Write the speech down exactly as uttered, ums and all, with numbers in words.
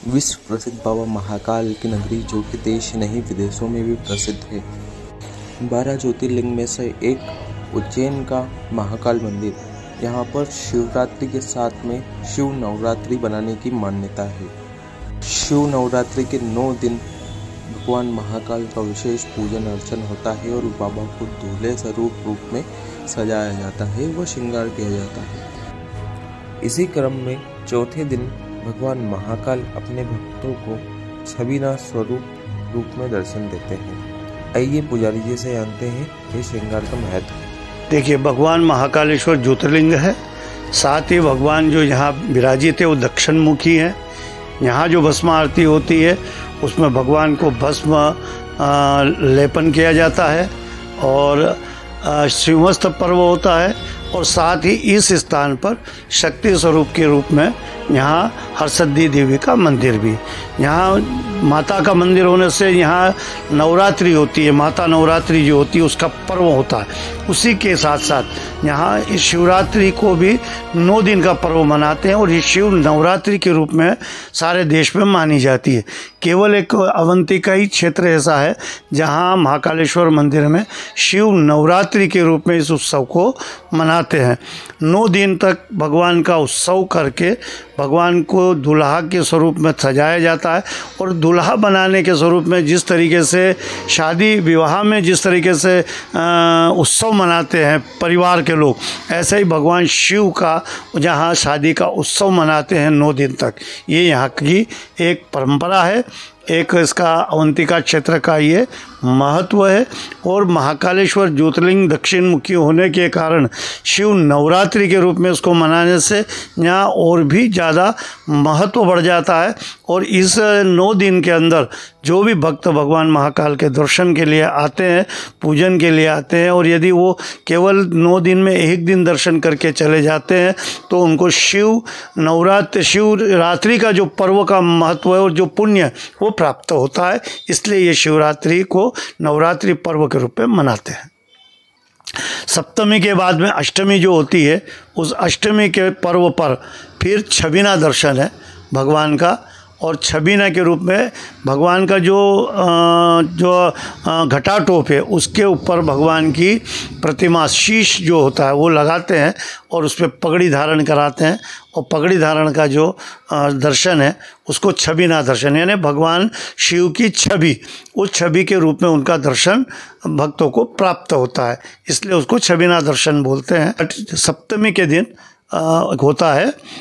विश्व प्रसिद्ध बाबा महाकाल की नगरी, जो कि देश नहीं विदेशों में भी प्रसिद्ध है। बारह ज्योतिर्लिंग में से एक उज्जैन का महाकाल मंदिर, यहाँ पर शिवरात्रि के साथ में शिव नवरात्रि बनाने की मान्यता है। शिव नवरात्रि के नौ दिन भगवान महाकाल का विशेष पूजन अर्चन होता है और बाबा को दूल्हे स्वरूप रूप में सजाया जाता है व श्रृंगार किया जाता है। इसी क्रम में चौथे दिन भगवान महाकाल अपने भक्तों को छबिना स्वरूप रूप में दर्शन देते हैं। आइए पुजारी जी से जानते हैं कि श्रृंगार का महत्व। देखिए, भगवान महाकालेश्वर ज्योतिर्लिंग है, साथ ही भगवान जो यहाँ विराजित है वो दक्षिण मुखी है। यहाँ जो भस्म आरती होती है उसमें भगवान को भस्म लेपन किया जाता है और शिवमस्त पर्व होता है। और साथ ही इस स्थान पर शक्ति स्वरूप के रूप में यहाँ हरसिद्धि देवी का मंदिर भी, यहाँ माता का मंदिर होने से यहाँ नवरात्रि होती है, माता नवरात्रि जो होती है उसका पर्व होता है। उसी के साथ साथ यहाँ इस शिवरात्रि को भी नौ दिन का पर्व मनाते हैं और ये शिव नवरात्रि के रूप में सारे देश में मानी जाती है। केवल एक अवंती का ही क्षेत्र ऐसा है जहाँ महाकालेश्वर मंदिर में शिव नवरात्रि के रूप में इस उत्सव को मनाते हैं। नौ दिन तक भगवान का उत्सव करके भगवान को दुल्हा के स्वरूप में सजाया जाता है और दुल्हा बनाने के स्वरूप में जिस तरीके से शादी विवाह में जिस तरीके से उत्सव मनाते हैं परिवार के लोग, ऐसे ही भगवान शिव का जहाँ शादी का उत्सव मनाते हैं नौ दिन तक। ये यहाँ की एक परंपरा है, एक इसका अवंतिका क्षेत्र का ये महत्व है। और महाकालेश्वर ज्योतिर्लिंग दक्षिण मुखी होने के कारण शिव नवरात्रि के रूप में उसको मनाने से यहाँ और भी ज़्यादा महत्व बढ़ जाता है। और इस नौ दिन के अंदर जो भी भक्त भगवान महाकाल के दर्शन के लिए आते हैं, पूजन के लिए आते हैं, और यदि वो केवल नौ दिन में एक दिन दर्शन करके चले जाते हैं तो उनको शिव नवरात्रि शिवरात्रि का जो पर्व का महत्व है और जो पुण्य वो प्राप्त होता है। इसलिए ये शिवरात्रि को नवरात्रि पर्व के रूप में मनाते हैं। सप्तमी के बाद में अष्टमी जो होती है, उस अष्टमी के पर्व पर फिर छबिना दर्शन है भगवान का। और छबिना के रूप में भगवान का जो जो घटाटोप है उसके ऊपर भगवान की प्रतिमा शीश जो होता है वो लगाते हैं और उस पर पगड़ी धारण कराते हैं। और पगड़ी धारण का जो दर्शन है उसको छबिना दर्शन, यानी भगवान शिव की छवि, उस छवि के रूप में उनका दर्शन भक्तों को प्राप्त होता है, इसलिए उसको छबिना दर्शन बोलते हैं। सप्तमी के दिन होता है